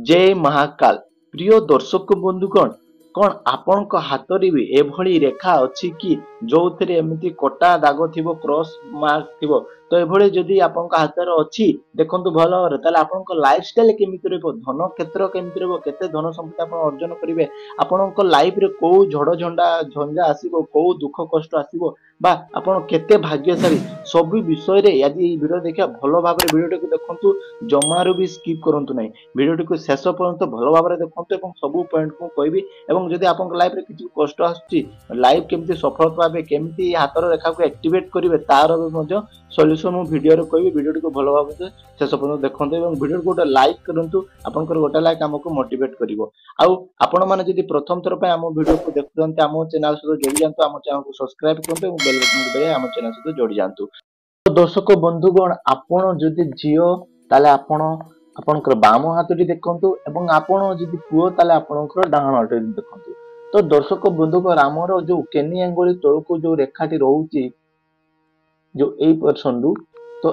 जय महाकाल प्रिय दर्शक बंधुगण कौन आपण हाथ भी एभली रेखा अच्छी कि जो थे एमती कटा दाग थी क्रॉस मार्क थी तो ये जदि आपण हाथ में अच्छी देखो भल भाव आप लाइफ स्टाइल केमी धन क्षेत्र केमी केते धन संपत्ति आप अर्जन करेंगे आपण लाइफ रे को झड़ झंडा झंझा आसो कौ दुख कष्ट आसो बा आपण केते भाग्यशाली सब विषय रे आज ये वीडियो देखा भल भाव वीडियो को देखु जमारू भी स्किप करंतु नहीं वीडियो को शेष पर्यंत भल भाव देखते सब पॉइंट को कहबी एवं जदि आप लाइफ रे किसी कष्ट आसुची लाइफ केमती सफल पावे केमती हाथर रेखा को एक्टिवेट करेंगे तार सॉल्यूशन मु वीडियो रे कहबी वीडियो को भल भाव शेष पर्यंत देखते एवं वीडियो को गोटे लाइक करंतु आपनकर गोटे लाइक हमको मोटिवेट करिवो आउ आपण माने जदि प्रथम थर पे हम वीडियो को देखुचंते हम चैनल सहित जोड़ी जांतु हम चैनल को सब्सक्राइब करंतु एवं बेल बटन को दबाइ हम चैनल सहित जोड़ी जांतु। तो दर्शक बंधुगण आपण जदि झियो ताले आपणकर बाम हाथटी देखंतु एवं आपण जदि पुओ ताले आपणकर डाहाण हाथटी देखंतु। तो दर्शक बंधुगण आमर जो केनी अंगुली तळको जो रेखाटी रहउची जो एई पर्सन रु तो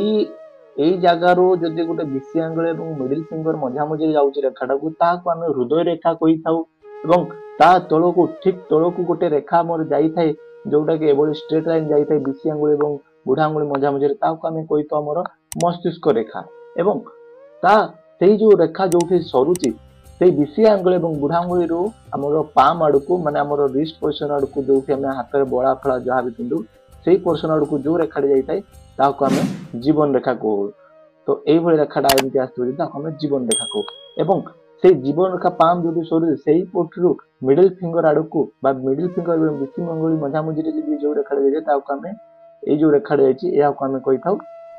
एई जगारू जदि गोटे बीसी आंगुल एवं मिडिल फिंगर मझा मझी जाउची रेखाटा को ताको आमे हृदय रेखा कहि थाउ एवं ता तळको ठीक तळको गोटे रेखा मोर जाई थाए जोटा कि एबोली स्ट्रेट लाइन जाई थाए बीसी आंगुल एवं बुढ़ा आंगुल मझा मझी ताको आमे कहि थाउ हमर मस्तिष्क रेखा एवं ता सेई जो रेखा जोठी सरुची सेई बीसी आंगुल एवं बुढ़ा आंगुल रु हमर पाम आडको माने हमर रिस्ट पोजीशन आडको जोठी हमें हाथ रे बळा फळा जहा भी पिंडू सेई पोर्शन आडको जो रेखाटी जाई थाए ताको आमे जीवन रेखा को तो एई भली रेखाटा एमती आस्तु ताको आमे जीवन रेखा को एवं से जीवन रेखा पाम जो सरुची सेई पोटरु मिडिल फिंगर आडको बा मिडिल फिंगर एवं बीसी आंगुल मझा मझी रे जो रेखाटी जाई ताको आमे एई जो रेखाटी जाईची या को आमे कहि थाउ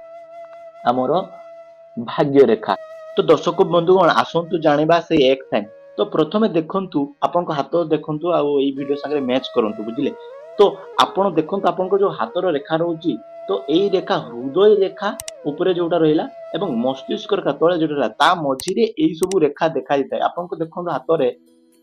हमर भाग्य रेखा। तो दर्शक बंधुगण आसंतु जानिबा से एक टाइम तो प्रथमे देखंतु आपन हाथ देखंतु आ एई वीडियो संगे मैच करंतु बुझिले। तो आपण देखंतु आपन जो हाथर रेखा रहउची तो एई रेखा हृदय रेखा ऊपरे जोटा रहिला एवं मस्तिष्क रेखा तळे जोटा रहिला ता मझी रे एई सब रेखा देखा दिताय आपन को देखंतु हाथ रे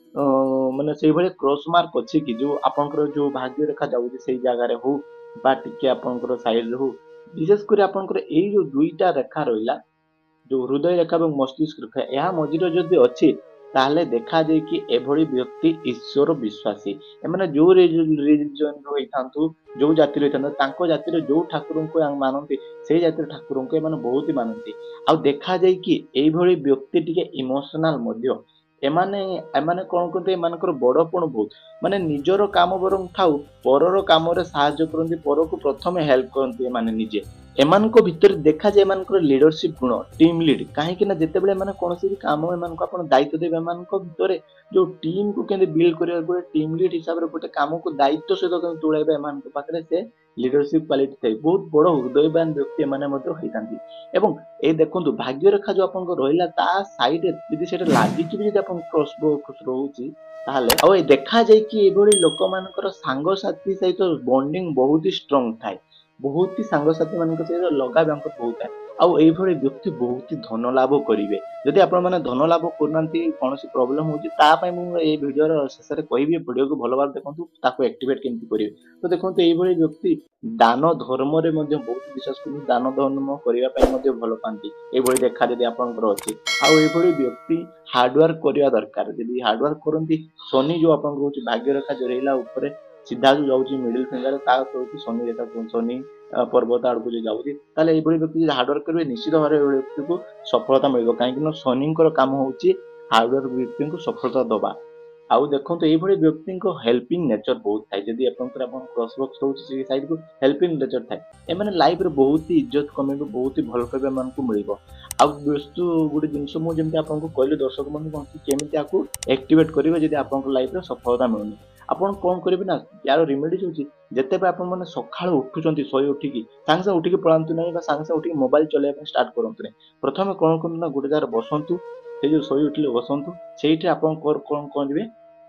माने सेई भले क्रॉस मार्क अछि कि जो आपनकर जो भाग्य रेखा जाउची सेई जागा रे हो बा टिके आपनकर साइड रे हो विशेष कर आपनकर एई जो दुईटा रेखा रहिला जो हृदय रेखा और मस्तिष्क रेखा यह मझीरे जदि अच्छी ताहले देखा जाए कि एभली व्यक्ति ईश्वर विश्वासी एमाने जो रिलीजन रो होइथांतु जो जाति रो होइथांतु तांको जाति रो जो ठाकुर को मानती से जाति ठाकुर को एमाने बहुत ही मानती आ देखा जाए कि एभली व्यक्ति टिके इमोशनल मध्य एमाने एमाने कोन करते एमानकर बड़पण बहुत माने निजर काम बरम थाउ परर काम रे सहाय्य करंती पर को प्रथमे हेल्प करंती एमाने निजे एमानको भितर देखा जाए एमानकर लीडरशिप गुण टीम लीड कहीं ना जिते बड़े माने कोनोसी भी काम एमानको आपण दायित्व देबे एमानको भितर जो टीम को केंदे बिल्ड करिया गोटे टीम लीड हिसाब रे गोटे काम को दायित्व सहित केंदे तुळाइबे एमानको पाखरे से लीडरशिप क्वालिटी थाए बहुत बड़ हृदयवान व्यक्ति एमाने मध्य होइतांती एवं ए देखंतु भाग्य रेखा जो आपनको रहिला ता साइड रे यदि सेटा लागि कि यदि आपन क्रॉस रहउची ताहले आ ए देखा जाए कि एभली लोक मानकर सांग साथी सहित बॉन्डिंग बहुत ही स्ट्रांग थाए बहुत ही सांगसाथी मान सहित लगाव बहुत है आउ एभली व्यक्ति बहुत ही धन लाभ करेंगे जदि आपण मैंने धन लाभ करना कौन प्रोब्लेम होता मुझे वीडियो शेष में कहबी वीडियो को भल भाव देखो ताको एक्टिवेट केमती करेंगे तो देखो ये व्यक्ति दान धर्म रे बहुत विश्वास कर दान धर्म करने भल पाती ये देखा जब आपंकर अच्छी आउ व्यक्ति हार्डवर्क करने दरकार जब हार्डवर्क करती शनि जो आप भाग्य रेखा जो रहा ऊपर सीधा जो जाऊँगी मिडिल फिंगर शनि रेखा शनि पर्वत आड़ को जो जाऊँगी ताले ये व्यक्ति हार्डवर्क करेंगे निश्चित भाव व्यक्ति को सफलता मिल कहीं शनि काम हूँ हार्डवर्क व्यक्ति को सफलता दबा आउ देखो ये व्यक्ति को हेल्पिंग नेचर बहुत थाए जदि क्रॉस बॉक्स रोचे साइड को हेल्पिंग नेचर थाए एमाने लाइफ रे बहुत ही इज्जत कमेबो बहुत ही भल पाइबा मान को मिलिबो आ वस्तु गोटे जिनस मु जेमति आपन को कहले दर्शक मन कोन केमिति आकू एक्टिवेट करिवे जदि आपन को लाइफ रे सफलता मिलुनी आपन कोन करिवे ना यार रेमेडीज होची जते पे आपन माने सखाळ उठुचंती सोय उठिकी सांगसा उठिकी पळांतु नै बा सांगसा उठिकी मोबाइल चलाइबा स्टार्ट करंतु नै प्रथमे कोन कोन ना गोटे जार बसंतु से जो सोय उठिले बसंतु सेठी आपन कोन करिवे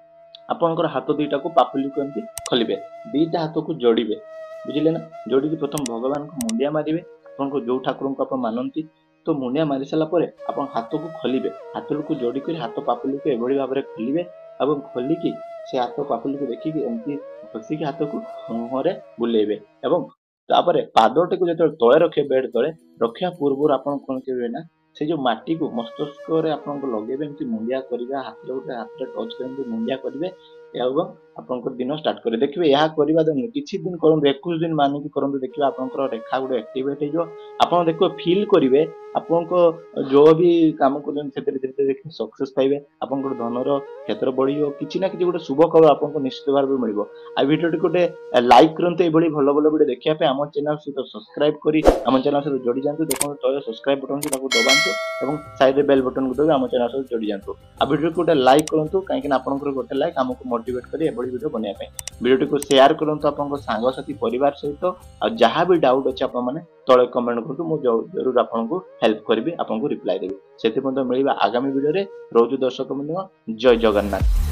आपनकर हाथ दुईटा को पापुली करती खोलिबे दीटा हाथ को जोड़िबे बुझिले ना जोड़ी प्रथम भगवान को मुंडिया मारिबे आपन को जो ठाकुर को आप मानती तो मुंडिया मारी सारा पर आप हाथ को खोलिबे हाथ को जोड़ी कर हाथ पापुली को एभली भाव में खोलिबे और खोलिकी से हाथ पापुली को देखिकी एमती घसिकी हाथ को मुहरे बुलेइबे एवं तापर पादटे को जो तले रखे बेड तले रखा पूर्व आपन कोन करिवे ना से जो माटी को मस्तिष्क आपन लगे मुंडिया करेंगे हाथ हाथ टच कर मुंडिया करेंगे एवं आपंकर दिन स्टार्ट करेंगे देखिए यह करवा दिन किसी दिन करूँ 21 दिन मानिक करूँ देखिए आपंकर रेखा गोटे एक्टिवेट हो आप देखिए फील करेंगे आपन जो भी काम कर धीरे धीरे सक्सेस पाइबे आपंकर धनर क्षेत्र बढ़ किसी ना कि गोटे शुभ खबर आपको निश्चित भाव मिल आ भिडियो गोटे लाइक करते भल भल भिडियो देखा आम चैनल सहित सब्सक्राइब करी आम चैनल सहित जोड़ी जातु देखो तले सब्सक्राइब बटन को दबातु और साइड बेल बटन को दबे आम चैनल सहित जोड़ी जातु आ भिडियो को गोटे लाइक करूँ कहीं आपंकर गोटे लाइक आमको मोटिवेट कर भिडियो बनाया भिडियो को शेयर करूँ आप सांगसाथी परिवार सहित आ जहाँ भी डाउट अच्छे आपने तले कमेंट करूँ मुझे जरूर आपको हेल्प करी आपको रिप्लाई देवी से मिलवा आगामी भिडियो रोज दर्शक बंधु जय जगन्नाथ।